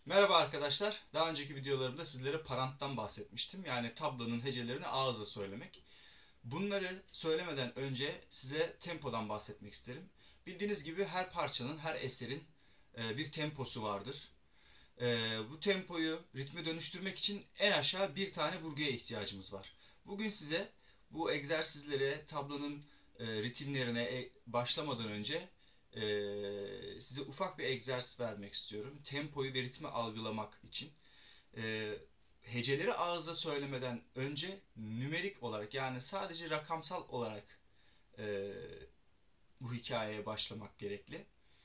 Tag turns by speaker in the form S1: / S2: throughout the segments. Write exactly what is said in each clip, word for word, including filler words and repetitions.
S1: Merhaba arkadaşlar. Daha önceki videolarımda sizlere paranttan bahsetmiştim. Yani tablonun hecelerini ağızla söylemek. Bunları söylemeden önce size tempodan bahsetmek isterim. Bildiğiniz gibi her parçanın, her eserin e, bir temposu vardır. E, Bu tempoyu ritme dönüştürmek için en aşağı bir tane vurguya ihtiyacımız var. Bugün size bu egzersizlere, tablonun e, ritimlerine e, başlamadan önce e, size ufak bir egzersiz vermek istiyorum. Tempoyu ve ritmi algılamak için. E, Heceleri ağızda söylemeden önce nümerik olarak, yani sadece rakamsal olarak e, bu hikayeye başlamak gerekli.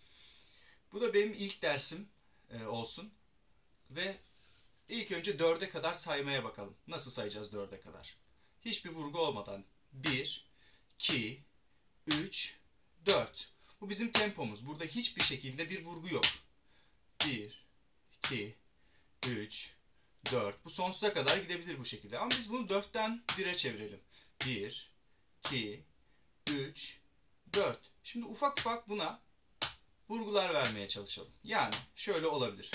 S1: Bu da benim ilk dersim e, olsun ve ilk önce dörde kadar saymaya bakalım. Nasıl sayacağız dörde kadar? Hiçbir vurgu olmadan bir, iki, üç, dört. Bu bizim tempomuz. Burada hiçbir şekilde bir vurgu yok. bir, iki, üç, dört. Bu sonsuza kadar gidebilir bu şekilde. Ama biz bunu dörtten bire çevirelim. bir, iki, üç, dört. Şimdi ufak ufak buna vurgular vermeye çalışalım. Yani şöyle olabilir.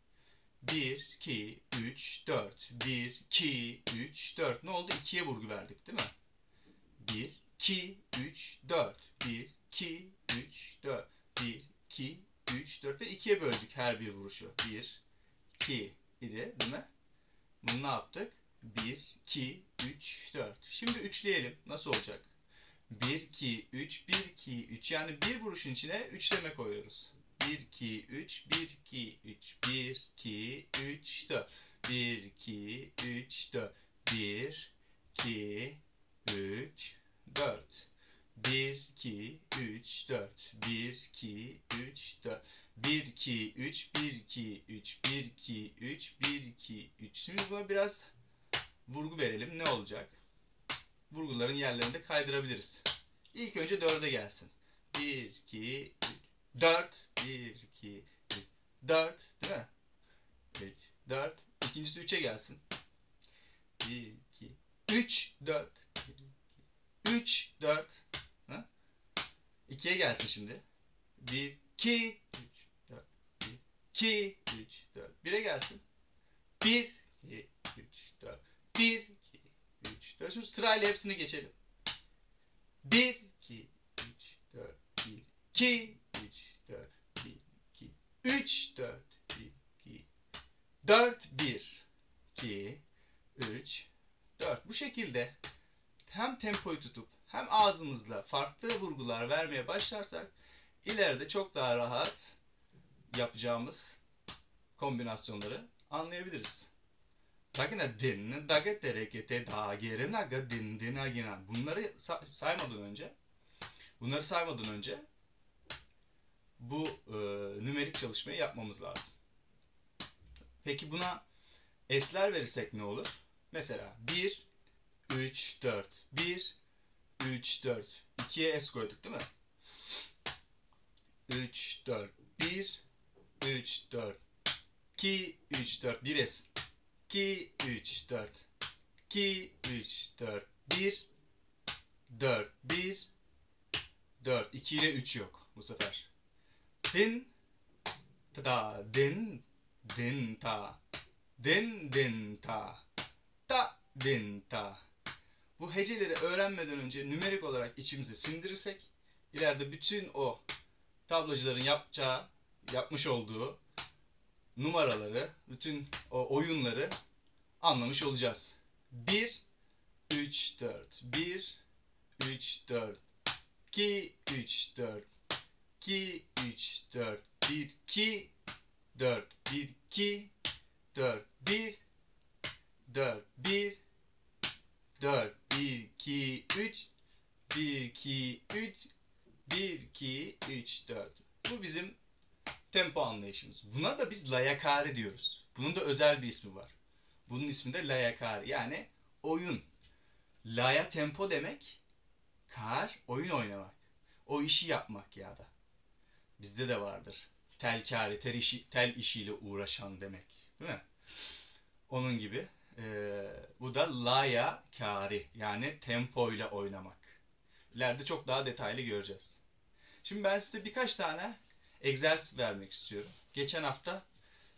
S1: bir, iki, üç, dört. bir, iki, üç, dört. Ne oldu? ikiye vurgu verdik değil mi? bir, iki, üç, dört. bir, iki, üç, dört. bir, iki, üç, dört ve ikiye böldük her bir vuruşu. bir, iki idi değil mi? Bunu ne yaptık? bir, iki, üç, dört. Şimdi üçleyelim. Nasıl olacak? bir, iki, üç, bir, iki, üç. Yani bir vuruşun içine üçleme koyuyoruz. bir, iki, üç, bir, iki, üç. bir, iki, üç, dört. bir, iki, üç, dört. bir, iki, üç, dört. bir, iki, üç, dört. bir, iki, üç, dört. bir, iki, üç, bir, iki, üç. bir, iki, üç, bir, iki, üç. Şimdi buna biraz vurgu verelim. Ne olacak? Vurguların yerlerini de kaydırabiliriz. İlk önce dörde gelsin. bir, iki, üç, dört. bir, iki, üç, dört. Değil mi? üç, dört. İkincisi üçe gelsin. bir, iki, üç, dört. üç, dört. Ha? ikiye gelsin şimdi. bir, iki, üç, dört. bir, iki, üç, dört. bire gelsin. bir, iki, üç, dört. bir, iki, üç, dört. Şimdi sırayla hepsini geçelim. bir, iki, üç, dört. bir, iki, üç, dört. bir, iki, üç, dört. bir, iki, dört. bir, iki, üç, dört. Bu şekilde hem tempoyu tutup hem ağzımızla farklı vurgular vermeye başlarsak ileride çok daha rahat yapacağımız kombinasyonları anlayabiliriz. Dagina din, daga terekete da gere naga din din agina. Bunları saymadan önce, bunları saymadan önce bu e, nümerik çalışmayı yapmamız lazım. Peki buna esler verirsek ne olur? Mesela bir, üç, dört. bir, üç, dört. ikiye es koyduk değil mi? üç, dört. bir, üç, dört. iki, üç, dört. bir es. iki, üç, dört. iki, üç, dört. bir, dört. bir, dört. iki ile üç yok bu sefer. Din, ta, din, din, ta. Din, din, ta. Ta, din, ta. Bu heceleri öğrenmeden önce nümerik olarak içimize sindirirsek ileride bütün o tablacıların yapacağı, yapmış olduğu numaraları, bütün o oyunları anlamış olacağız. bir, üç, dört. bir, üç, dört. iki, üç, dört. iki, üç, dört. bir, iki, dört. bir, iki, dört. bir, dört. bir, dört. bir, iki, üç. bir, iki, üç. bir, iki, üç, dört. Bu bizim tempo anlayışımız. Buna da biz layakari diyoruz. Bunun da özel bir ismi var. Bunun ismi de layakari. Yani oyun. Laya tempo demek. Kar oyun oynamak. O işi yapmak ya da. Bizde de vardır. Telkari, tel, işi, tel işiyle uğraşan demek. Değil mi? Onun gibi. Ee, bu da laya kari. Yani tempoyla oynamak. İleride çok daha detaylı göreceğiz. Şimdi ben size birkaç tane egzersiz vermek istiyorum. Geçen hafta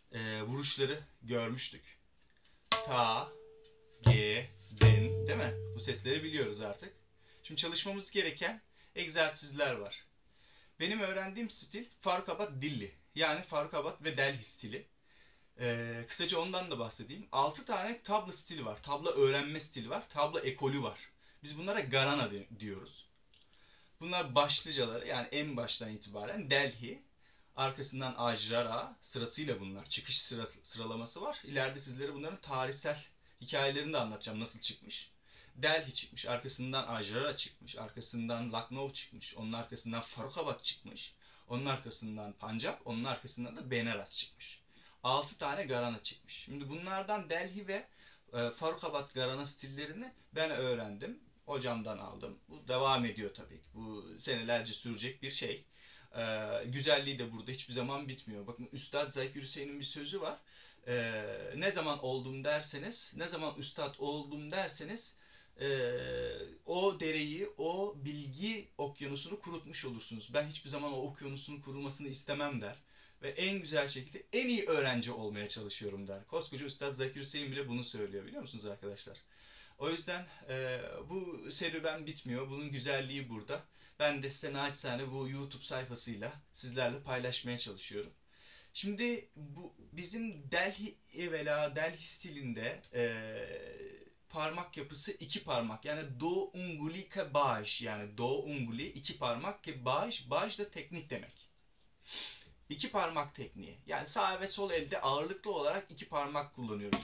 S1: e, vuruşları görmüştük. Ta, ge, den, değil mi? Bu sesleri biliyoruz artık. Şimdi çalışmamız gereken egzersizler var. Benim öğrendiğim stil Farkabat Dilli. Yani Farkabat ve Delhi stili. Ee, kısaca ondan da bahsedeyim. altı tane tabla stili var. Tabla öğrenme stili var. Tabla ekolü var. Biz bunlara Garana diyoruz. Bunlar başlıcaları, yani en baştan itibaren Delhi, arkasından Ajrara, sırasıyla bunlar. Çıkış sırası, sıralaması var. İleride sizlere bunların tarihsel hikayelerini de anlatacağım, nasıl çıkmış. Delhi çıkmış, arkasından Ajrara çıkmış, arkasından Lucknow çıkmış, onun arkasından Farrukhabad çıkmış, onun arkasından Pancap, onun arkasından da Benares çıkmış. altı tane Garana çıkmış. Şimdi bunlardan Delhi ve e, Farrukhabad Garana stillerini ben öğrendim. Hocamdan aldım. Bu devam ediyor tabii ki. Bu senelerce sürecek bir şey. Ee, güzelliği de burada hiçbir zaman bitmiyor. Bakın Üstad Zakir Hüseyin'in bir sözü var. Ee, ne zaman oldum derseniz, ne zaman üstad oldum derseniz e, o dereyi, o bilgi okyanusunu kurutmuş olursunuz. Ben hiçbir zaman o okyanusun kurumasını istemem der. Ve en güzel şekilde en iyi öğrenci olmaya çalışıyorum der. Koskoca Üstad Zakir Hüseyin bile bunu söylüyor, biliyor musunuz arkadaşlar? O yüzden e, bu serüven bitmiyor. Bunun güzelliği burada. Ben de size naçizane bu YouTube sayfasıyla sizlerle paylaşmaya çalışıyorum. Şimdi bu bizim Delhi evvela Delhi stilinde e, parmak yapısı iki parmak. Yani do unguli ke baş, yani do unguli iki parmak ke baş, baş da teknik demek. İki parmak tekniği. Yani sağ ve sol elde ağırlıklı olarak iki parmak kullanıyoruz.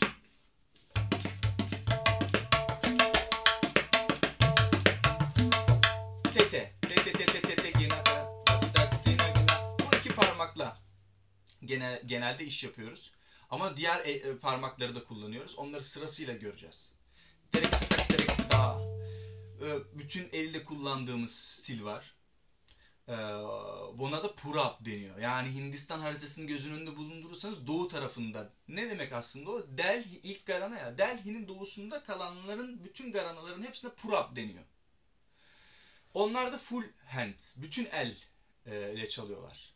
S1: Tete, tete, tete, tete, gina, gina, gina. Bu iki parmakla genel, genelde iş yapıyoruz. Ama diğer e, e, parmakları da kullanıyoruz. Onları sırasıyla göreceğiz. Terek, terek, terek, da. Bütün elde kullandığımız stil var. Buna da Purab deniyor. Yani Hindistan haritasını göz önünde bulundurursanız doğu tarafında. Ne demek aslında o? Delhi ilk garana ya. Delhi'nin doğusunda kalanların bütün garanaların hepsine Purab deniyor. Onlar da full hand, bütün el e, ile çalıyorlar.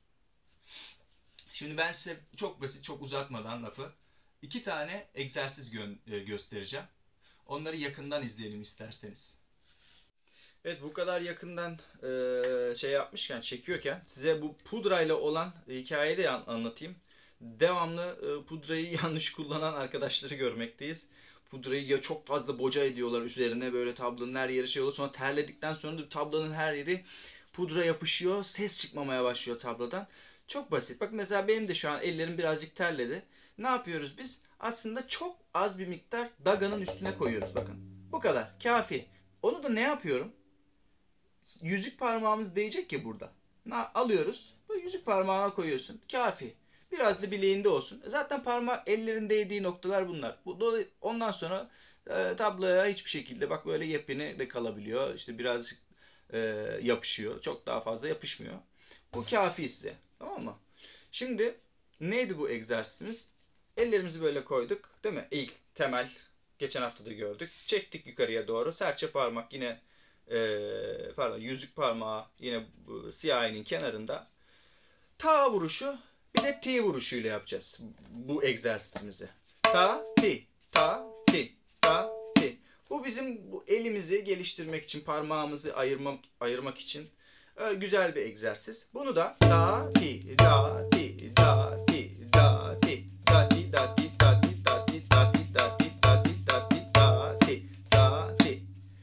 S1: Şimdi ben size çok basit, çok uzatmadan lafı iki tane egzersiz gö e, göstereceğim. Onları yakından izleyelim isterseniz. Evet, bu kadar yakından e, şey yapmışken, çekiyorken size bu pudrayla olan hikayeyi de anlatayım. Devamlı e, pudrayı yanlış kullanan arkadaşları görmekteyiz. Pudrayı ya çok fazla boca ediyorlar üzerine, böyle tablanın her yeri şey oluyor. Sonra terledikten sonra da tablanın her yeri pudra yapışıyor. Ses çıkmamaya başlıyor tabladan. Çok basit. Bak mesela benim de şu an ellerim birazcık terledi. Ne yapıyoruz biz? Aslında çok az bir miktar daganın üstüne koyuyoruz. Bakın. Bu kadar. Kafi. Onu da ne yapıyorum? Yüzük parmağımız değecek ya burada. Na, alıyoruz. Bu yüzük parmağına koyuyorsun. Kafi. Biraz da bileğinde olsun. Zaten parmak ellerin değdiği noktalar bunlar. Bu, ondan sonra e, tabloya hiçbir şekilde bak böyle yepyeni de kalabiliyor. İşte birazcık e, yapışıyor. Çok daha fazla yapışmıyor. Bu kafi size. Tamam mı? Şimdi neydi bu egzersizimiz? Ellerimizi böyle koyduk. Değil mi? İlk temel. Geçen hafta da gördük. Çektik yukarıya doğru. Serçe parmak yine Ee, pardon yüzük parmağı yine bu siyahinin kenarında. Ta vuruşu bir de ti vuruşuyla yapacağız bu egzersizimizi. Ta ti, ta ti, ta ti. Bu bizim bu elimizi geliştirmek için, parmağımızı ayırmak ayırmak için e, güzel bir egzersiz. Bunu da ta ti, da ti, da ti, da ti, da ti, da ti, da ti, da ti, da ti, da ti, da ti, da ti, da ti, da ti.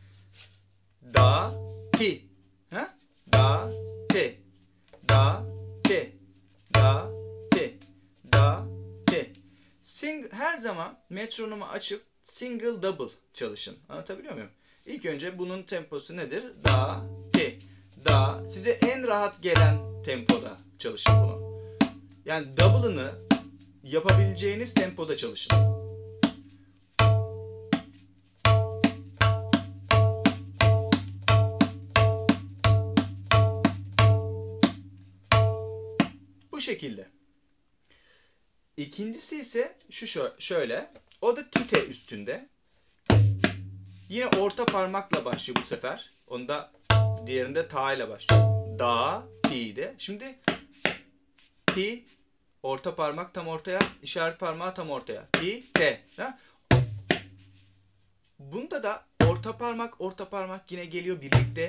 S1: Da, ti. Ha? Da, ti. Da, ti. Da, ti. Da, ti. Sing her zaman metronomu açıp single double çalışın. Anlatabiliyor muyum? İlk önce bunun temposu nedir? Da, ti. Da. Size en rahat gelen tempoda çalışın bunu. Yani double'ını yapabileceğiniz tempoda çalışın. Bu şekilde. İkincisi ise şu şöyle. O da tite üstünde. Yine orta parmakla başlıyor bu sefer. Onda diğerinde ta ile başlıyor. Da, ti'de. Şimdi ti orta parmak tam ortaya, işaret parmağı tam ortaya. Ti, te. Ha? Bunda da orta parmak, orta parmak yine geliyor birlikte.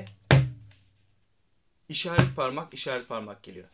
S1: İşaret parmak, işaret parmak geliyor.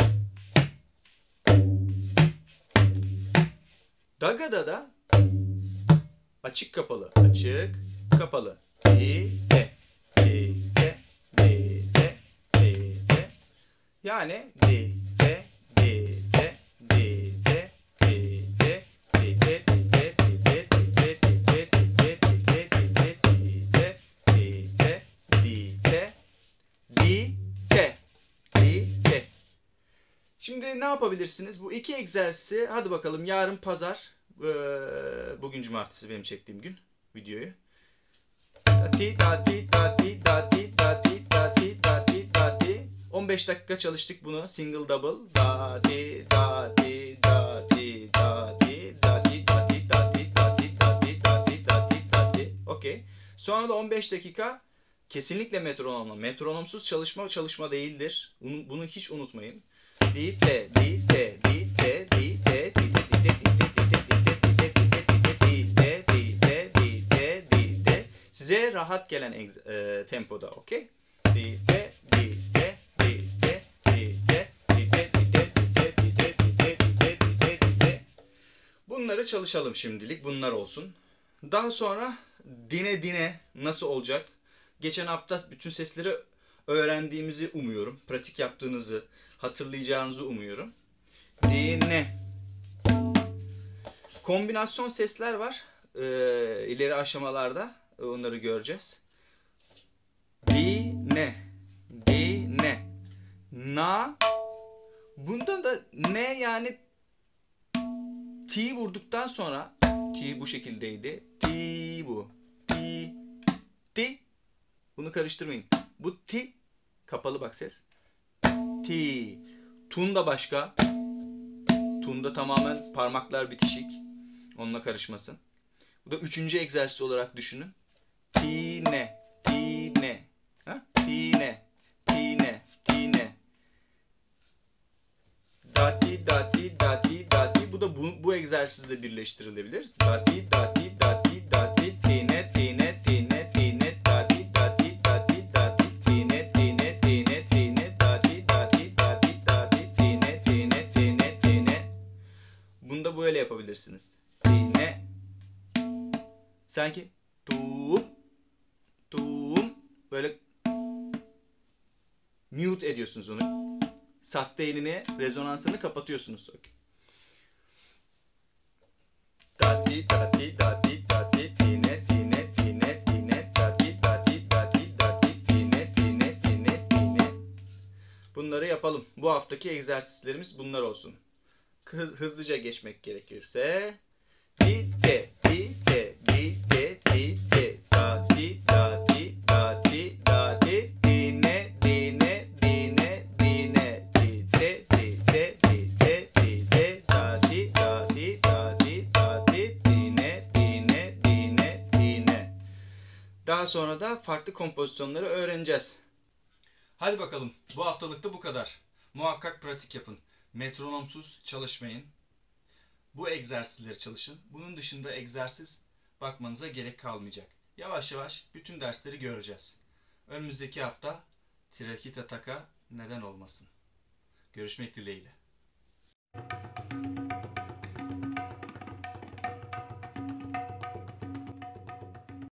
S1: Daga'da da açık kapalı, açık kapalı. Ti, te, ti, te, ti, te, ti, te. Yani di, te, di, te, di, te, di, te, di, te, di, te, di, te, di, te, di, te, di, te, di, te, di, te, di, te, di, te, di, te, di, te, di, te. Şimdi ne yapabilirsiniz? Bu iki egzersizi hadi bakalım yarın pazar, bugün cumartesi benim çektiğim gün videoyu. Dati dati dati dati dati dati dati dati. on beş dakika çalıştık bunu. Single double. Dati dati dati dati dati dati dati dati dati dati dati dati. Okey. Sonra da on beş dakika kesinlikle metronomla. Metronomsuz çalışma çalışma değildir. Bunu, bunu hiç unutmayın. Di te di te di te di te di te di te di te. Size rahat gelen e, tempoda, okey? Di de di de di de di de di de di de di de di de di de di de di de di de. Bunları çalışalım şimdilik. Bunlar olsun. Daha sonra dine dine nasıl olacak? Geçen hafta bütün sesleri öğrendiğimizi umuyorum. Pratik yaptığınızı, hatırlayacağınızı umuyorum. Dine. Kombinasyon sesler var. Ee, ileri aşamalarda. Onları göreceğiz. Dine. Dine. Na. Bundan da ne yani ti vurduktan sonra ti bu şekildeydi. Ti bu. Ti. Ti. Bunu karıştırmayın. Bu ti. Kapalı bak ses. Ti. Tun da başka. Tun da tamamen parmaklar bitişik. Onunla karışmasın. Bu da üçüncü egzersiz olarak düşünün. Tine, tine, ha? Tine, tine, tine. Dati, dati, dati, dati. Bu da bu, bu egzersizle birleştirilebilir. Dati, dati, dati, dati, tine, tine, tine, tine, dati, dati, dati, dati, tine, tine, tine, tine, dati, dati, dati, dati, tine, tine, tine, tine. Bunu da böyle yapabilirsiniz. Tine. Sanki tuğum, tuğum. Böyle mute ediyorsunuz onu. Sustain'ini, rezonansını kapatıyorsunuz. Dati, dati, dati, dati, tine, tine, tine, tine, dati, dati, dati, dati, tine, tine, tine, tine. Bunları yapalım. Bu haftaki egzersizlerimiz bunlar olsun. Hızlıca geçmek gerekirse. Di, de, di, de, di, de, di, de, dati, dati, dati, dati, dine, dine, dine, dine, di, de, di, de, di, de, di, de, dati, dati, dati, dati, dine, dine, dine, dine. Daha sonra da farklı kompozisyonları öğreneceğiz. Hadi bakalım. Bu haftalık da bu kadar. Muhakkak pratik yapın. Metronomsuz çalışmayın. Bu egzersizleri çalışın. Bunun dışında egzersiz bakmanıza gerek kalmayacak. Yavaş yavaş bütün dersleri göreceğiz. Önümüzdeki hafta Trakita Taka neden olmasın. Görüşmek dileğiyle.